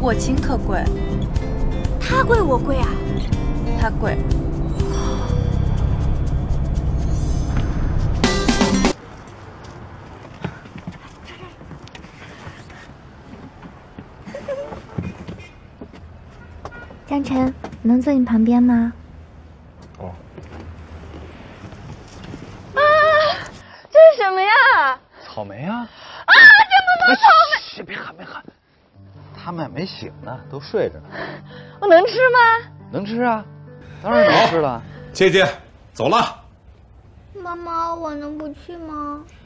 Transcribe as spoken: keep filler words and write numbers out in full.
我亲可贵。 他贵我贵啊？ 他贵。 张晨，能坐你旁边吗？ 哦。 啊，这是什么呀？ 草莓啊！ 啊，这么多草莓！ 别喊，别喊，他们还没醒呢，都睡着呢。 我能吃吗？ 能吃啊，当然能吃了。 姐姐，走了。 妈妈，我能不去吗？